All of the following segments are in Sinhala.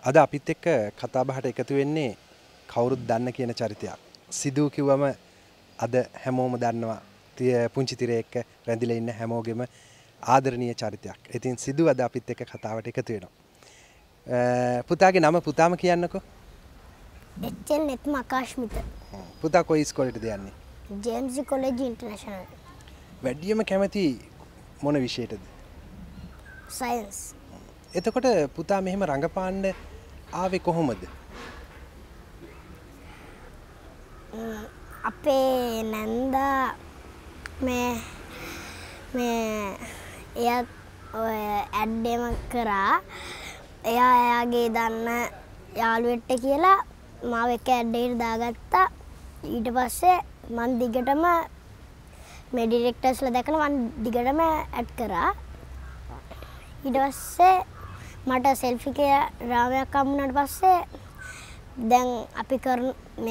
අද අපිත් එක්ක කතා බහට එකතු වෙන්නේ කවුරුත් දන්න කියන චරිතයක්. සිදු කිව්වම අද හැමෝම දන්නවා. පුංචි තිරේ එක්ක රැඳිලා ඉන්න හැමෝගෙම ආදරණීය චරිතයක්. ඉතින් සිදු අද අපිත් එක්ක කතාවට එකතු වෙනවා. පුතාගේ නම පුතාම කියන්නකෝ. එච්චල් නෙත්ම ආකාශ්මිත. පුතා කොයි ඉස්කෝලේටද යන්නේ? James college international. වැඩියම කැමති මොන විෂයටද? සයන්ස්. එතකොට පුතා මෙහෙම රංගපාන්න ආවේ කොහොමද? අපේ නැන්දා මේ එයාත් ඔය ඇඩ් එකක් කරා. එයා එයාගේ දන්න යාළුවෙක්ට කියලා මාව එක ඇඩ් එකකට දාගත්තා. ඊට පස්සේ මන් දිගටම මේ ඩිරෙක්ටර්ස්ලා දැකලා මන් දිගටම ඇඩ් කරා. ඊට පස්සේ මට සෙල්ෆි රාමයක් හම්බුනාට පස්සේ දැන් අපි කරන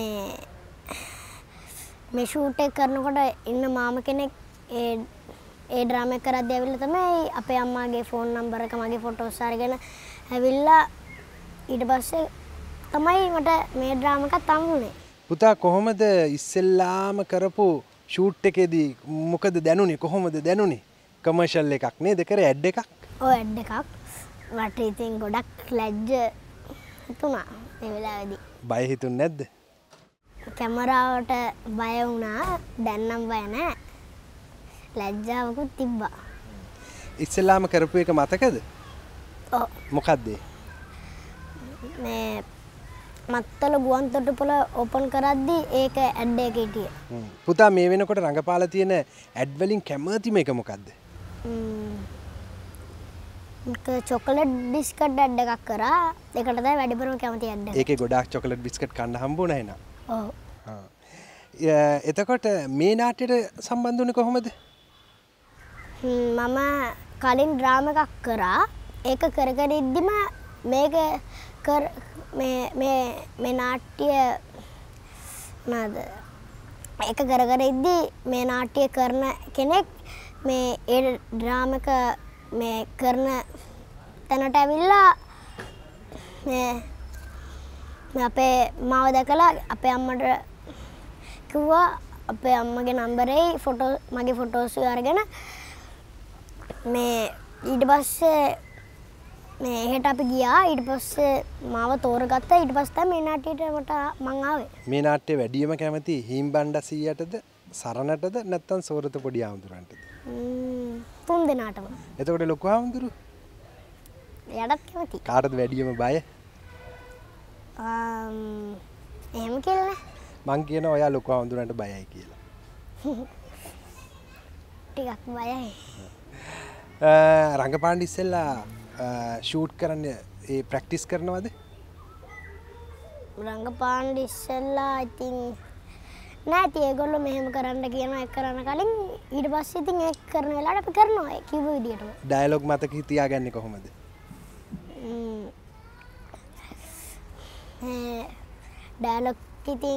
මේ ෂූට් එක කරනකොට ඉන්න මාම කෙනෙක් ඒ ඩ්‍රාමා එක කරද්දී ඇවිල්ලා තමයි අපේ අම්මාගේ ෆෝන් නම්බර් එක මගේ ෆොටෝස් අරගෙන ඇවිල්ලා ඊට පස්සේ තමයි මට මේ ඩ්‍රාමා එකත් හම්බුනේ. පුතා කොහොමද ඉස්සෙල්ලාම කරපු ෂූට් එකේදී මොකද දැනුනේ? කොහොමද දැනුනේ? කමර්ෂල් එකක් නේද කරේ ඇඩ් එකක්? ඔව් ඇඩ් එකක්. මට ඉතින් ගොඩක් ලැජ්ජ හිතුණා ඒ වෙලාවේදී. බය හිතුන්නේ නැද්ද? කැමරාවට බය වුණා. දැන් නම් බය නැහැ. ලැජ්ජාවකුත් තිබ්බා. ඉස්සෙල්ලාම කරපු එක මතකද? ඔව්. මොකද්ද? මේ මත්තල ගුවන් තොටුපොළ ඕපන් කරද්දී ඒක ඇඩ් එකේ හිටියේ. පුතා මේ වෙනකොට රංගපාලා තියෙන ඇඩ් වලින් කැමතිම එක මොකද්ද? චොකලට් බිස්කට් ඇඩ් එකක් කරා. ඒකට තමයි වැඩිපුරම කැමති ඇඩ් එක. ඒකේ ගොඩාක් චොකලට් බිස්කට් කන්න හම්බුණා එහෙනම්. ඔව්. එතකොට මේ නාට්‍යයට සම්බන්ධ වුණේ කොහොමද? මම කලින් ඩ්‍රාමා එකක් කරා. ඒක කර කර ඉද්දිම මේක මේ නාට්‍ය නේද? ඒක කර කර ඉද්දි මේ නාට්‍ය කරන කෙනෙක් මේ ඒ ඩ්‍රාමා එක මේ කරන තැනට ඇවිල්ලා මේ අපේ මාව දැකලා අපේ අම්මට කිව්වා අපේ අම්මගේ නම්බරේ මගේ ෆොටෝස් අරගෙන මේ ඊට පස්සේ මේ එහෙට අපි ගියා. ඊට පස්සේ මාව තෝරගත්තා. ඊට පස්සේ තමයි මේ නාට්‍යයට මං ආවේ. මේ නාට්‍ය වැඩියම කැමති හීම්බණ්ඩ සීයටද සරණටද නැත්නම් සෝරත පොඩි ආමුදුරන්ටද? තුන් දෙනාටම. එතකොට ලොකු ආමුදුරු? එයාටත් කැමති. කාටද වැඩියම බය? එහෙම කියලා මං කියනවා ඔයා ලොකු ආමුදුරන්ට බයයි කියලා. ටිකක් බයයි. රංගපාන්න ඉස්සෙල්ලා ෂූට් කරන්න ඒ ප්‍රැක්ටිස් කරනවද? රංගපාන්න ඉස්සෙල්ලා ඉතින් නැති ඒගොල්ලෝ මෙහෙම කරන්න කියනවා. ඒක කරන්න කලින් ඊට පස්සේ ඉතින් ඒක කරන වෙලාවට අපි කරනවා ඒ කිව්ව විදියටම. ඩයලොග් මතක තියාගන්නේ කොහොමද? ඩයලොග් ඉතින්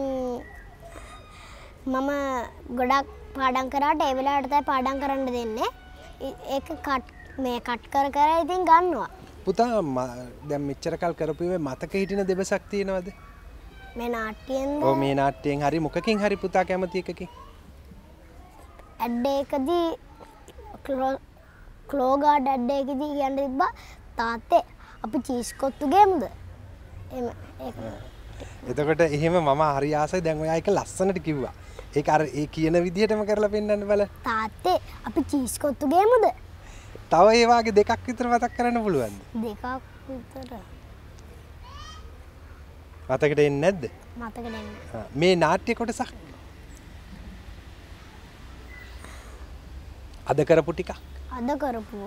මම ගොඩක් පාඩම් කරාට ඒ වෙලාවට තමයි පාඩම් කරන්න දෙන්නේ. ඒක කට් කර කර ඉතින් ගන්නවා. පුතා දැන් මෙච්චර කල් කරපුවේ මතක හිටින දෙබසක් තියෙනවද? මේ නාට්‍යයෙන්ද? ඔව් මේ නාට්‍යයෙන් හරි මොකකින් හරි පුතා කැමති එකකින්. ඇඩ් එකදී ක්ලෝගාඩ් ඇඩ් එකදී කියන්න තිබ්බා තාත්තේ අපි චීස් කොත්තු ගේමුද? එහෙම ඒක. එතකොට එහෙම මම හරි ආසයි. දැන් ඔයා එක ලස්සනට කිව්වා. ඒක අර ඒ කියන විදිහටම කරලා පෙන්නන්න බල. තාත්තේ අපි චීස් කොත්තු ගේමුද? තව ඒ වාගේ දෙකක් විතර මතක් කරන්න පුළුවන්ද? දෙකක් විතර. මතකට එන්නේ නැද්ද? මතකට එන්නේ. මේ නාට්‍ය කොටසක් අද කරපු ටික. අද කරපු.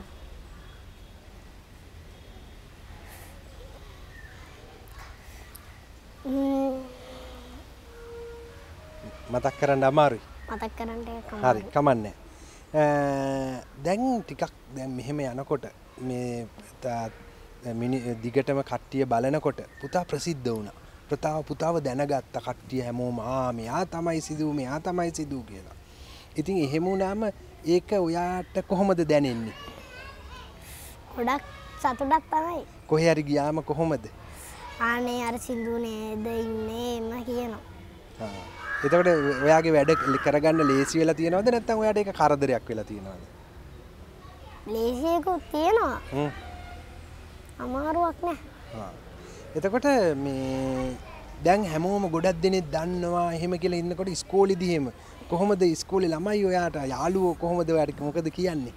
මතක් කරන්න අමාරුයි. මතක් කරන්න හරි කමන්නේ. දැන් ටිකක් දැන් මෙහෙම යනකොට මේ දිගටම කට්ටිය බලනකොට පුතා ප්‍රසිද්ධ වුණා. පුතාව දැනගත්ත කට්ටිය හැමෝම මෙයා තමයි සිදු මෙයා තමයි සිදු කියලා. ඉතින් එහෙම වුණාම ඒක ඔයාට කොහොමද දැනෙන්නේ? ගොඩක් සතුටක් තමයි. කොහේ හරි ගියාම කොහොමද? අනේ අර සින්දු නේද ඉන්නේ එම කියනවා. එතකොට ඔයාගේ වැඩ කරගන්න ලේසි වෙලා තියෙනවද නැත්නම් ඔයාට ඒක කරදරයක් වෙලා තියෙනවද? ලේසියකුත් තියෙනවා. අමාරුවක් නෑ. එතකොට මේ දැන් හැමෝම ගොඩක් දෙනෙක් දන්නවා එහෙම කියලා ඉන්නකොට ඉස්කෝලේදී එහෙම කොහොමද ඉස්කෝලේ ළමයි ඔයාට යාළුවෝ කොහොමද ඔයාට මොකද කියන්නේ?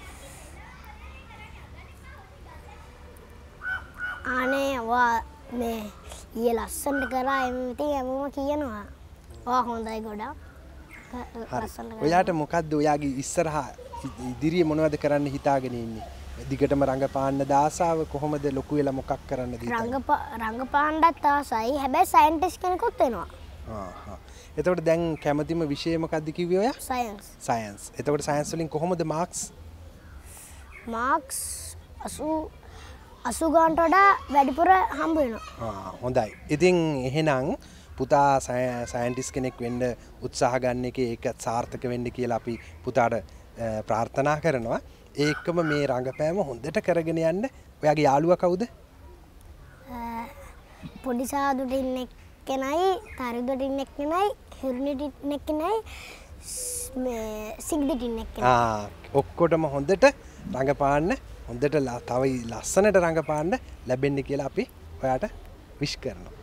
අනේ වා මේ ඊයේ ලස්සනට කරා එමෙ ඉතින් හැමෝම කියනවා. ඔයා හොඳයි ගොඩක්. ලස්සනට කරා. ඔයාට මොකද්ද ඔයාගේ ඉස්සරහා ඉදිරියේ මොනවද කරන්න හිතාගෙන ඉන්නේ? දිගටම රංගපාන්න දාසාව කොහොමද ලොකු වෙලා මොකක් කරන්නද හිතන්නේ? රංගපාන්නත් ආසයි. හැබැයි සයන්ටිස්ට් කෙනෙකුත් වෙනවා. එතකොට දැන් කැමතිම විෂය මොකක්ද කිව්වේ ඔයා? සයන්ස්. සයන්ස්. එතකොට සයන්ස් වලින් කොහොමද මාක්ස්? මාක්ස් 80 ගානට වඩා වැඩිපුර හම්බ වෙනවා. හොඳයි. ඉතින් එහෙනම් පුතා සයන්ටිස්ට් කෙනෙක් වෙන්න උත්සාහ ගන්න එකේ ඒක සාර්ථක වෙන්න කියලා අපි පුතාට ප්‍රාර්ථනා කරනවා. ඒකම මේ රංගපෑම හොඳට කරගෙන යන්න. ඔයාගේ යාළුවා කවුද? පොඩි සාදුට ඉන්න එක්කෙනයි, තරිදුට ඉන්න එක්කෙනයි, හිරුනිට ඉන්න එක්කෙනයි, සිග්දිට ඉන්න එක්කෙනයි. ඔක්කොටම හොඳට රංගපාන්න, හොඳට තව ලස්සනට රංගපාන්න ලැබෙන්න කියලා අපි ඔයාට විශ් කරනවා.